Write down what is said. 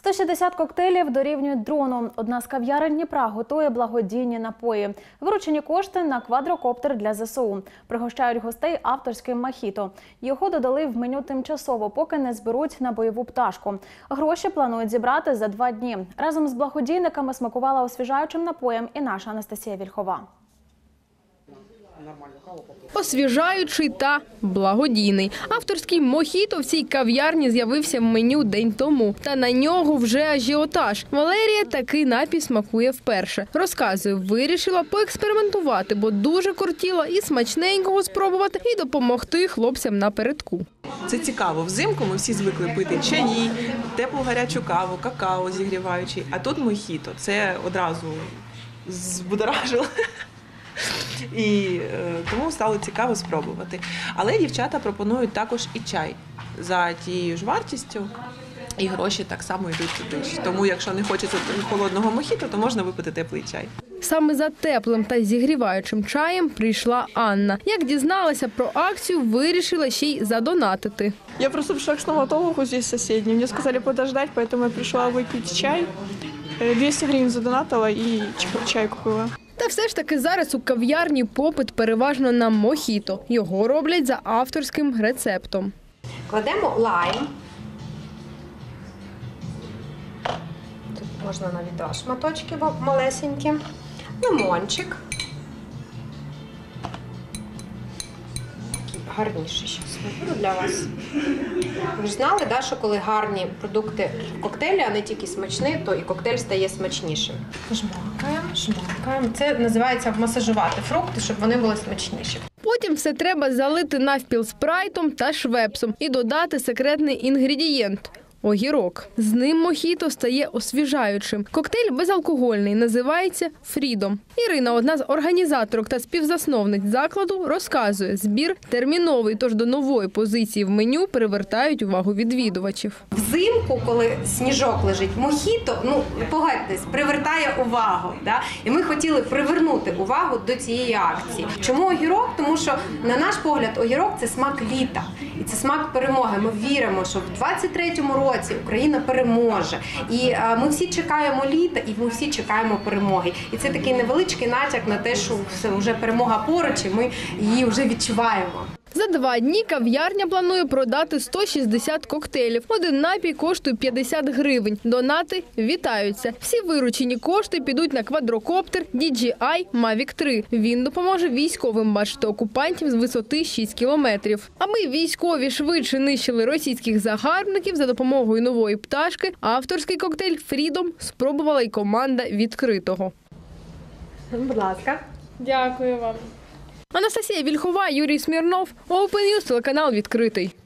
160 коктейлів дорівнюють дрону. Одна з кав'ярень Дніпра готує благодійні напої. Виручені кошти на квадрокоптер для ЗСУ. Пригощають гостей авторським мохіто. Його додали в меню тимчасово, поки не зберуть на бойову пташку. Гроші планують зібрати за 2 дні. Разом з благодійниками смакувала освіжаючим напоєм і наша Анастасія Вільхова. Освіжаючий та благодійний. Авторський мохіто в цій кав'ярні з'явився в меню день тому. Та на нього вже ажіотаж. Валерія такий напій смакує вперше. Розказує, вирішила поекспериментувати, бо дуже кортіла і смачненького спробувати, і допомогти хлопцям напередку. Це цікаво. Взимку ми всі звикли пити чаї, теплу гарячу каву, какао зігріваючий. А тут мохіто. Це одразу збудоражило. І тому стало цікаво спробувати. Але дівчата пропонують також і чай за тією ж вартістю, і гроші так само йдуть туди. Тому якщо не хочеться холодного мохіто, то можна випити теплий чай. Саме за теплим та зігріваючим чаєм прийшла Анна. Як дізналася про акцію, вирішила ще й задонатити. Я просто пришла к стоматологу здесь соседней. Мне сказали подождать, поэтому я пришла выпить чай. 200 гривен задонатила и чай купила. Та все ж таки зараз у кав'ярні попит переважно на мохіто. Його роблять за авторським рецептом. Кладемо лайм. Тут можна навіть 2 шматочки малесенькі. Лимончик. Гарніший зараз виберу для вас. Ви ж знали, що коли гарні продукти в коктейлі, а не тільки смачні, то і коктейль стає смачнішим. Жмакаємо. Це називається масажувати фрукти, щоб вони були смачніші. Потім все треба залити навпіл спрайтом та швепсом і додати секретний інгредієнт – огірок. З ним мохіто стає освіжаючим. Коктейль безалкогольний, називається «Фрідом». Ірина, одна з організаторок та співзасновниць закладу, розказує, збір терміновий, тож до нової позиції в меню привертають увагу відвідувачів. Взимку, коли сніжок лежить, мохіто, погодьтесь, привертає увагу. Да? І ми хотіли привернути увагу до цієї акції. Чому огірок? Тому що, на наш погляд, огірок – це смак літа. І це смак перемоги. Ми віримо, що в 23-му році Україна переможе. І ми всі чекаємо літа, і ми всі чекаємо перемоги. І це такий невеличкий натяк на те, що вже перемога поруч, і ми її вже відчуваємо. За 2 дні кав'ярня планує продати 160 коктейлів. Один напій коштує 50 гривень. Донати вітаються. Всі виручені кошти підуть на квадрокоптер DJI Mavic 3. Він допоможе військовим бачити окупантів з висоти 6 кілометрів. Аби військові швидше нищили російських загарбників за допомогою нової пташки, авторський коктейль «Фрідом» спробувала й команда «Відкритого». Будь ласка. Дякую вам. Анастасія Вільхова, Юрій Смірнов, Open News, телеканал «Відкритий».